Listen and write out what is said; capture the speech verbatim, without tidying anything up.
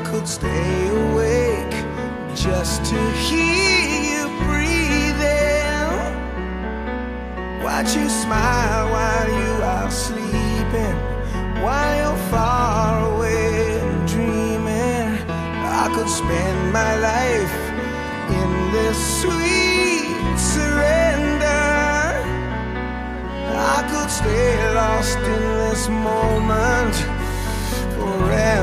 could stay awake just to hear you breathing. Watch you smile while you are sleeping, while you're far away and dreaming. I could spend my life in this sweet surrender. I could stay lost in this moment forever.